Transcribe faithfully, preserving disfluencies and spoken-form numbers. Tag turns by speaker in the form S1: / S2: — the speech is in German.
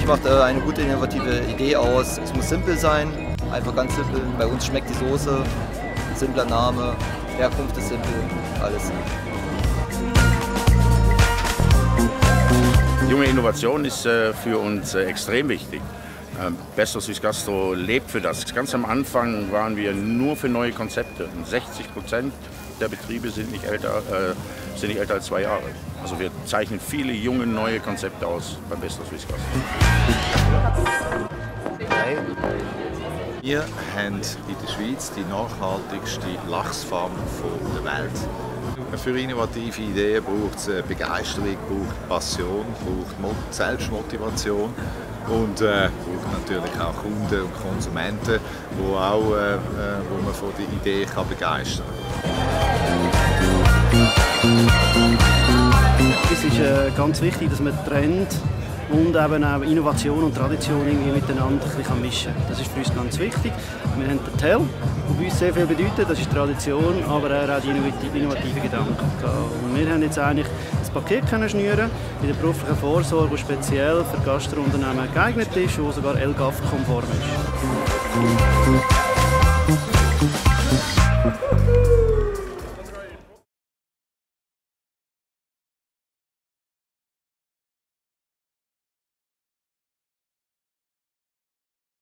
S1: macht äh, eine gute innovative Idee aus. Es muss simpel sein, einfach ganz simpel. Bei uns schmeckt die Soße, simpler Name, Herkunft ist simpel, alles.
S2: Junge Innovation ist äh, für uns äh, extrem wichtig. Äh, Bester Swiss Gastro lebt für das. Ganz am Anfang waren wir nur für neue Konzepte. Und sechzig Prozent der Betriebe sind nicht, älter, äh, sind nicht älter als zwei Jahre. Also wir zeichnen viele junge neue Konzepte aus beim Bester Swiss Gastro.
S3: Wir haben in der Schweiz die nachhaltigste Lachsfarm der Welt. Für innovative Ideen braucht es Begeisterung, braucht Passion, braucht Selbstmotivation und äh, braucht natürlich auch Kunden und Konsumenten, wo, auch, äh, wo man von der Idee kann begeistern kann.
S4: Es ist äh, ganz wichtig, dass man Trend und eben auch Innovation und Tradition irgendwie miteinander ein bisschen mischen kann. Das ist für uns ganz wichtig. Wir haben den Tell, der bei uns sehr viel bedeutet, das ist Tradition, aber auch die innovativen Gedanken. Und wir haben jetzt eigentlich das Paket können schnüren in der beruflichen Vorsorge, die speziell für Gastrounternehmen geeignet ist und sogar L G A F-konform ist.